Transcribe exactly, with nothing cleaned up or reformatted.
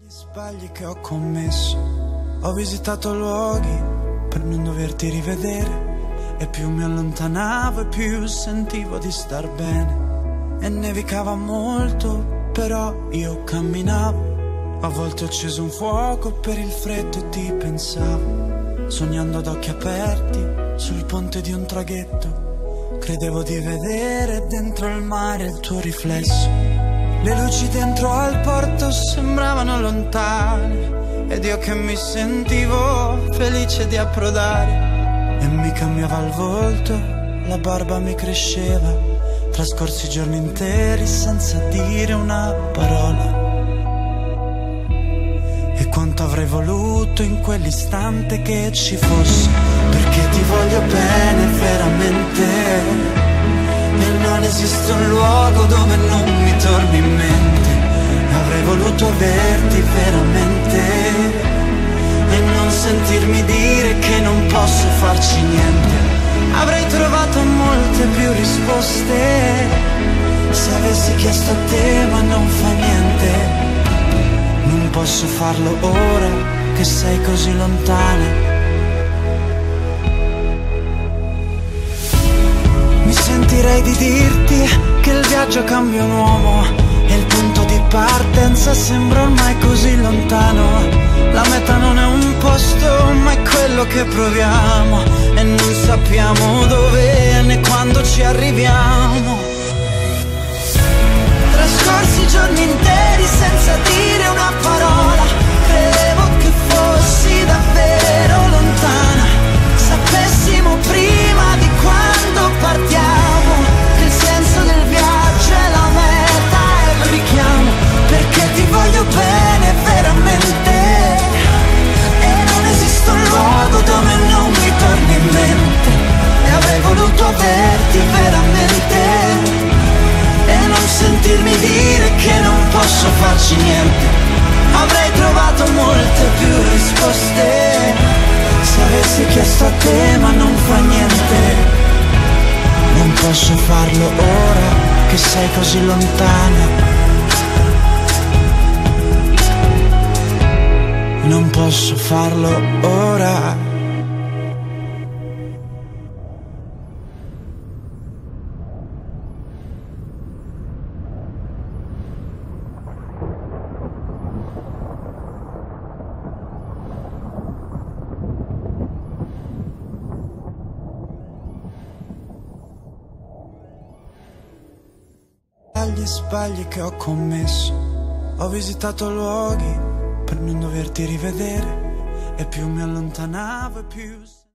Gli sbagli che ho commesso, ho visitato luoghi per non doverti rivedere, e più mi allontanavo e più sentivo di star bene. E nevicava molto, però io camminavo. A volte ho acceso un fuoco per il freddo e ti pensavo, sognando ad occhi aperti sul ponte di un traghetto. Credevo di vedere dentro il mare il tuo riflesso. Le luci dentro al porto sembravano lontane, ed io che mi sentivo felice di approdare. E mi cambiava il volto, la barba mi cresceva, trascorsi giorni interi senza dire una parola. E quanto avrei voluto in quell'istante che ci fosse, perché ti voglio bene veramente. E non esiste un luogo dove non mi torni in mente. Avrei voluto averti veramente e non sentirmi dire che non posso farci niente. Avrei trovato molte più risposte se avessi chiesto a te, ma non fa niente. Non posso farlo ora che sei così lontana. Mi sentirei di dirti che il viaggio cambia un uomo e il punto di partenza sembra ormai così lontano. La meta non è un posto, ma è quello che proviamo, e non sappiamo dove né quando ci arriviamo. Trascorsi giorni interi senza dire una parola. Credevo che fossi davvero lontana. Sapessimo prima di quando partiamo che il senso del viaggio è la meta e il richiamo. Perché ti voglio bene veramente e non esiste un luogo dove non mi torni in mente. E avrei voluto averti veramente e non sentirmi dire che non posso farci niente. Avrei trovato molte più risposte se avessi chiesto a te, ma non fa niente. Non posso farlo ora che sei così lontana. Non posso farlo ora. Agli sbagli che ho commesso, ho visitato luoghi per non doverti rivedere, e più mi allontanavo e più